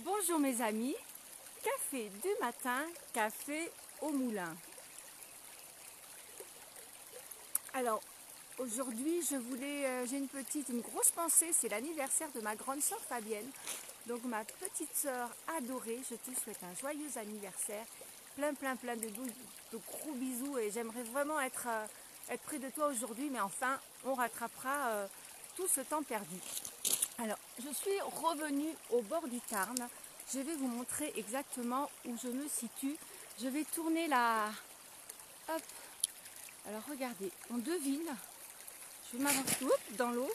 Bonjour mes amis, café du matin, café au moulin. Alors aujourd'hui j'ai une grosse pensée, c'est l'anniversaire de ma grande sœur Fabienne. Donc ma petite sœur adorée, je te souhaite un joyeux anniversaire, plein de gros bisous et j'aimerais vraiment être près de toi aujourd'hui, mais enfin on rattrapera tout ce temps perdu. Alors, je suis revenue au bord du Tarn. Je vais vous montrer exactement où je me situe. Je vais tourner la... Hop. Alors, regardez, on devine. Je m'avance dans l'eau.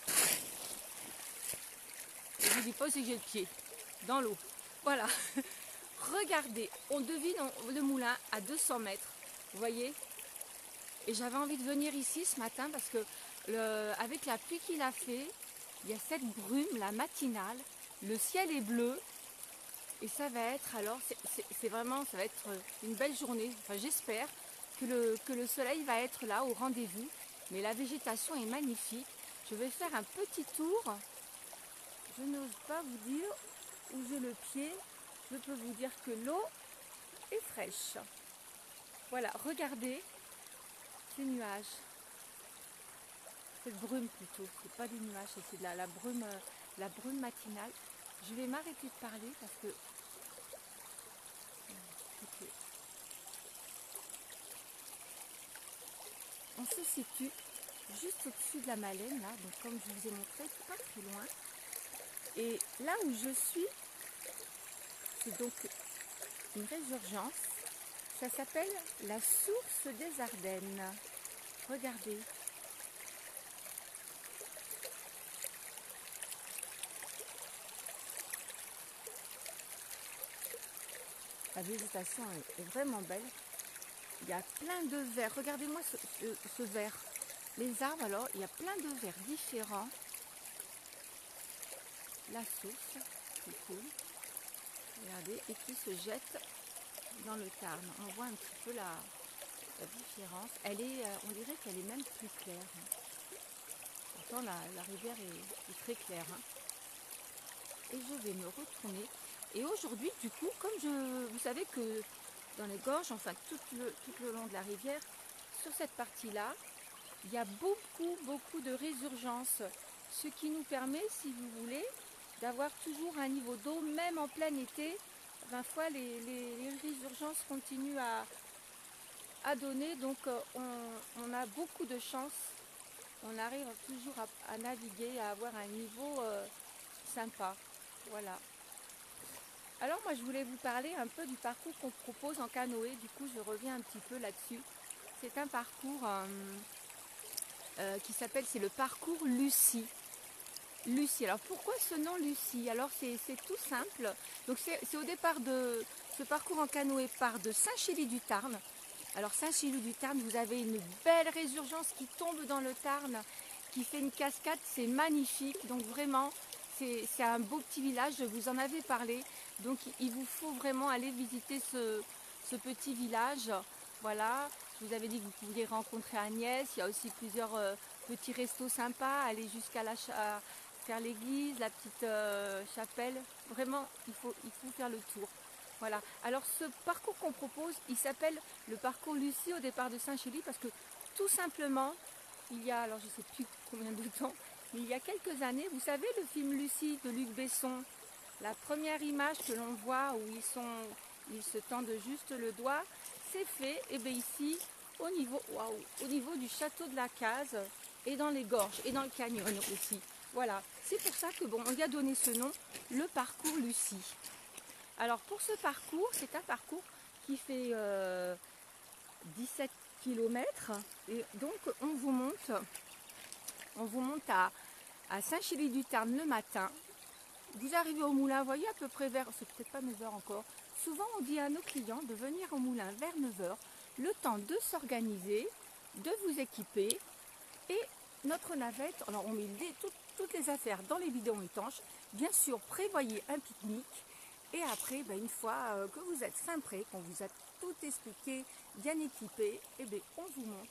Je vous dis pas si j'ai le pied. Dans l'eau. Voilà. Regardez, on devine le moulin à 200 mètres. Vous voyez? Et j'avais envie de venir ici ce matin parce que avec la pluie qu'il a fait, il y a cette brume, la matinale, le ciel est bleu et ça va être, alors c'est vraiment, ça va être une belle journée. Enfin j'espère que le soleil va être là au rendez-vous, mais la végétation est magnifique. Je vais faire un petit tour, je n'ose pas vous dire où j'ai le pied, je peux vous dire que l'eau est fraîche. Voilà, regardez ces nuages. Cette brume plutôt, c'est pas des nuages, c'est de la brume matinale. Je vais m'arrêter de parler parce que on se situe juste au-dessus de la Malène, là, donc comme je vous ai montré, pas très loin. Et là où je suis, c'est donc une résurgence. Ça s'appelle la source des Ardennes. Regardez. La végétation est vraiment belle. Il y a plein de vers. Regardez-moi ce vert. Les arbres, alors, il y a plein de vers différents. La source, c'est cool. Regardez, et qui se jette dans le Tarn. On voit un petit peu la différence. Elle est, on dirait qu'elle est même plus claire. Pourtant, la rivière est très claire. Et je vais me retourner. Et aujourd'hui, du coup, comme vous savez que dans les gorges, enfin tout le long de la rivière, sur cette partie-là, il y a beaucoup de résurgences. Ce qui nous permet, si vous voulez, d'avoir toujours un niveau d'eau, même en plein été. 20 fois, les résurgences continuent à donner. Donc, on a beaucoup de chance. On arrive toujours à naviguer, à avoir un niveau sympa. Voilà. Alors moi je voulais vous parler un peu du parcours qu'on propose en canoë, du coup je reviens un petit peu là-dessus. C'est un parcours qui s'appelle, c'est le parcours Lucie. Lucie, alors pourquoi ce nom Lucie? Alors c'est tout simple, donc c'est au départ de ce parcours en canoë part de Saint-Chély-du-Tarn. Alors Saint-Chély-du-Tarn, vous avez une belle résurgence qui tombe dans le Tarn, qui fait une cascade, c'est magnifique, donc vraiment c'est un beau petit village, je vous en avais parlé, donc il vous faut vraiment aller visiter ce petit village. Voilà, je vous avais dit que vous pouviez rencontrer Agnès, il y a aussi plusieurs petits restos sympas, aller jusqu'à faire l'église, la petite chapelle, vraiment il faut faire le tour. Voilà, alors ce parcours qu'on propose, il s'appelle le parcours Lucie au départ de Saint-Chély parce que tout simplement, il y a, alors je ne sais plus combien de temps, mais il y a quelques années, vous savez le film Lucie de Luc Besson, la première image que l'on voit où ils se tendent juste le doigt, c'est fait, et bien ici, au niveau du château de la Case, et dans les gorges, et dans le canyon aussi. Voilà, c'est pour ça que bon, on lui a donné ce nom, le parcours Lucie. Alors pour ce parcours, c'est un parcours qui fait 17 km, et donc on vous monte à Saint-Chély-du-Tarn le matin. Vous arrivez au moulin, vous voyez à peu près vers, c'est peut-être pas 9 h encore. Souvent on dit à nos clients de venir au moulin vers 9 h, le temps de s'organiser, de vous équiper, et notre navette, alors on met toutes les affaires dans les bidons étanches. Bien sûr, prévoyez un pique-nique. Et après, une fois que vous êtes fin prêt, qu'on vous a tout expliqué, bien équipé, et bien on vous monte.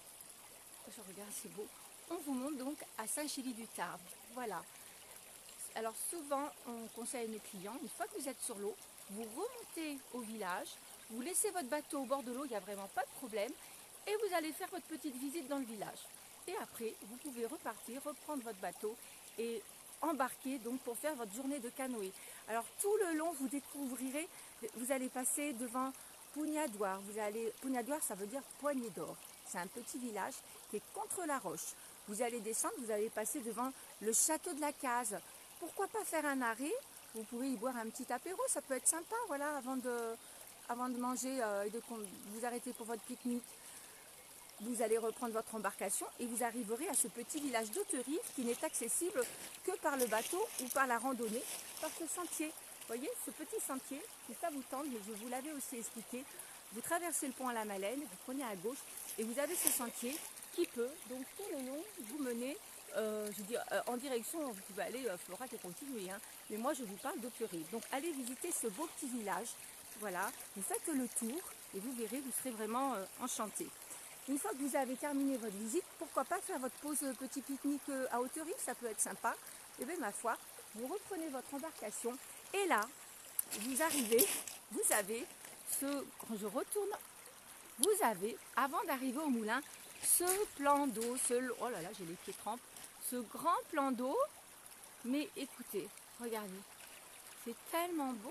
Je regarde, c'est beau. On vous monte donc à Saint-Chély-du-Tarn. Voilà. alors souvent on conseille à nos clients, une fois que vous êtes sur l'eau, vous remontez au village, vous laissez votre bateau au bord de l'eau, il n'y a vraiment pas de problème, et vous allez faire votre petite visite dans le village. Et après, vous pouvez repartir, reprendre votre bateau et embarquer donc pour faire votre journée de canoë. Alors tout le long, vous découvrirez, vous allez passer devant Pougnadoire. Pougnadoire, ça veut dire poignée d'or. C'est un petit village qui est contre la roche. Vous allez descendre, vous allez passer devant le château de la Case. Pourquoi pas faire un arrêt? Vous pouvez y boire un petit apéro, ça peut être sympa, voilà, avant de manger et de vous arrêter pour votre pique-nique. Vous allez reprendre votre embarcation et vous arriverez à ce petit village d'Hauterive qui n'est accessible que par le bateau ou par la randonnée, par ce sentier. Vous voyez, ce petit sentier, si ça vous tente, mais je vous l'avais aussi expliqué, vous traversez le pont à la Malène, vous prenez à gauche et vous avez ce sentier qui peut, donc tout le long, vous mener en direction, vous pouvez aller Florac et continuer, hein, mais moi je vous parle d'Hauterive. Donc allez visiter ce beau petit village, voilà, vous faites le tour et vous verrez, vous serez vraiment enchantés. Une fois que vous avez terminé votre visite, pourquoi pas faire votre pause petit pique-nique à Hauterive, ça peut être sympa. Et bien ma foi, vous reprenez votre embarcation et là, vous arrivez, vous avez quand je retourne, vous avez, avant d'arriver au moulin, ce plan d'eau, oh là là, j'ai les pieds trempes, ce grand plan d'eau, mais écoutez, regardez, c'est tellement beau.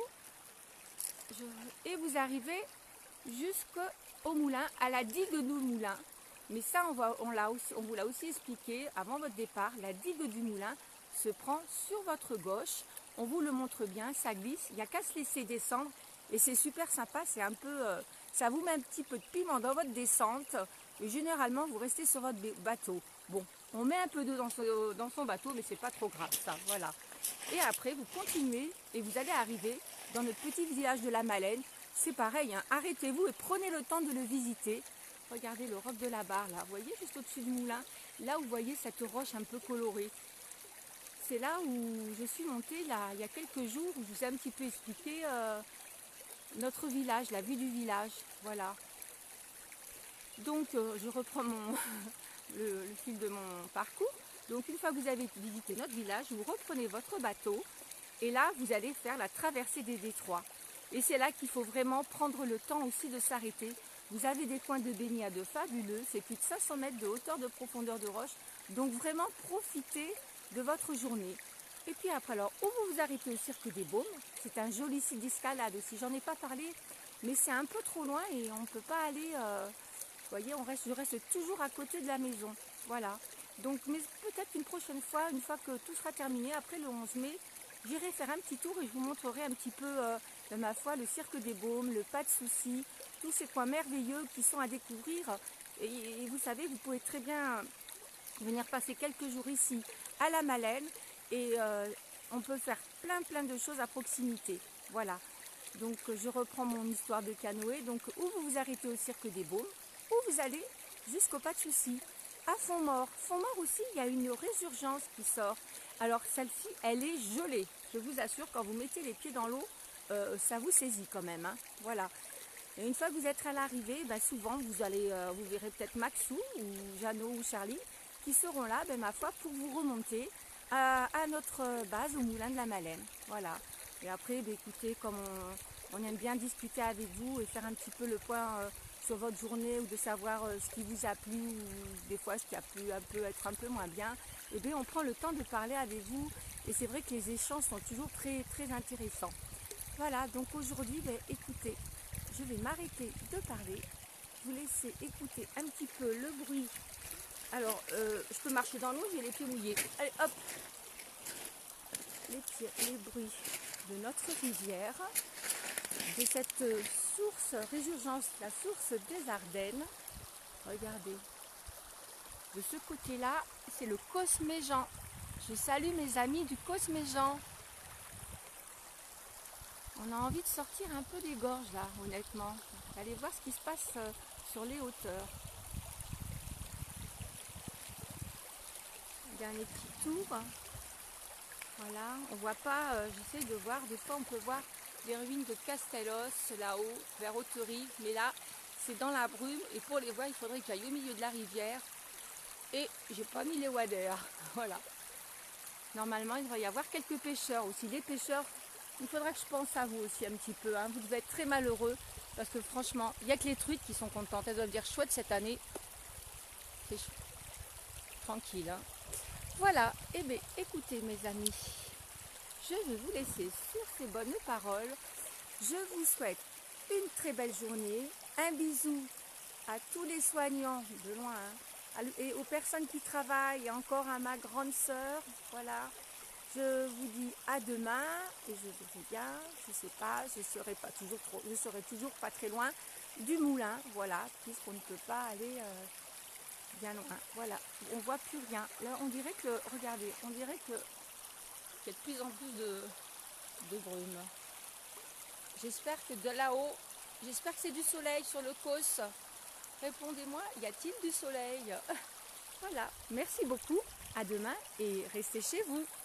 Et vous arrivez jusqu'au moulin, à la digue du moulin. Mais ça, on vous l'a aussi expliqué avant votre départ. La digue du moulin se prend sur votre gauche. On vous le montre bien, ça glisse. Il n'y a qu'à se laisser descendre. Et c'est super sympa. C'est un peu, ça vous met un petit peu de piment dans votre descente. Et généralement, vous restez sur votre bateau. Bon, on met un peu d'eau dans son bateau, mais c'est pas trop grave, ça. Voilà. Et après, vous continuez et vous allez arriver dans notre petit village de la Malène. C'est pareil, hein. Arrêtez-vous et prenez le temps de le visiter. Regardez le roc de la Barre, là. Vous voyez, juste au-dessus du moulin, là où vous voyez cette roche un peu colorée. C'est là où je suis montée, là, il y a quelques jours, où je vous ai un petit peu expliqué notre village, la vue du village. Voilà. Donc, je reprends le fil de mon parcours. Donc, une fois que vous avez visité notre village, vous reprenez votre bateau. Et là, vous allez faire la traversée des détroits. Et c'est là qu'il faut vraiment prendre le temps aussi de s'arrêter. Vous avez des coins de baignade fabuleux, c'est plus de 500 mètres de hauteur de profondeur de roche. Donc vraiment profitez de votre journée. Et puis après, alors, où vous vous arrêtez au Cirque des Baumes, c'est un joli site d'escalade aussi. J'en ai pas parlé, mais c'est un peu trop loin et on ne peut pas aller... vous voyez, je reste toujours à côté de la maison. Voilà. Donc, mais peut-être une prochaine fois, une fois que tout sera terminé, après le 11 mai, j'irai faire un petit tour et je vous montrerai un petit peu, de ma foi, le Cirque des Baumes, le Pas de Soucis, tous ces coins merveilleux qui sont à découvrir. Et vous savez, vous pouvez très bien venir passer quelques jours ici à la Malène et on peut faire plein de choses à proximité. Voilà. Donc je reprends mon histoire de canoë. Donc où vous vous arrêtez au Cirque des Baumes, ou vous allez jusqu'au Pas de Soucis. À Font-Mort. Font-Mort aussi, il y a une résurgence qui sort. Alors celle-ci, elle est gelée. Je vous assure, quand vous mettez les pieds dans l'eau, ça vous saisit quand même. Hein. Voilà. Et une fois que vous êtes à l'arrivée, ben souvent vous verrez peut-être Maxou ou Jeannot ou Charlie qui seront là, ben, ma foi, pour vous remonter à notre base au Moulin de la Malène. Voilà. Et après, ben, écoutez, comme on aime bien discuter avec vous et faire un petit peu le point sur votre journée ou de savoir ce qui vous a plu ou des fois ce qui a pu être un peu moins bien, et bien on prend le temps de parler avec vous et c'est vrai que les échanges sont toujours très intéressants. Voilà, donc aujourd'hui, ben, écoutez, je vais m'arrêter de parler, vous laisser écouter un petit peu le bruit. Alors, je peux marcher dans l'eau, j'ai les pieds mouillés. Allez, hop, les bruits de notre rivière, de cette source résurgence, la source des Ardennes. Regardez, de ce côté-là, c'est le Cosméjean. Je salue mes amis du Cosméjean. On a envie de sortir un peu des gorges là, honnêtement. Allez voir ce qui se passe sur les hauteurs. Dernier petit tour. Voilà, on voit pas, j'essaie de voir, des fois on peut voir les ruines de Castellos là-haut, vers Hauterive, mais là c'est dans la brume et pour les voir il faudrait que j'aille au milieu de la rivière et j'ai pas mis les waders. Voilà. Normalement, il devrait y avoir quelques pêcheurs aussi. Les pêcheurs, il faudra que je pense à vous aussi un petit peu. Hein. Vous devez être très malheureux parce que franchement, il n'y a que les truites qui sont contentes. Elles doivent dire chouette cette année. C'est tranquille. Hein. Voilà. Eh bien, écoutez mes amis, je vais vous laisser sur ces bonnes paroles. Je vous souhaite une très belle journée. Un bisou à tous les soignants de loin. Hein, et aux personnes qui travaillent, et encore à ma grande sœur. Voilà. Je vous dis à demain et je verrai bien, je sais pas, je serai toujours pas très loin du moulin, voilà, puisqu'on ne peut pas aller bien loin. Voilà, on voit plus rien. Là, on dirait que, regardez, on dirait que qu'il y a de plus en plus de brume. J'espère que de là-haut, j'espère que c'est du soleil sur le Causse. Répondez-moi, y a-t-il du soleil? Voilà, merci beaucoup, à demain et restez chez vous.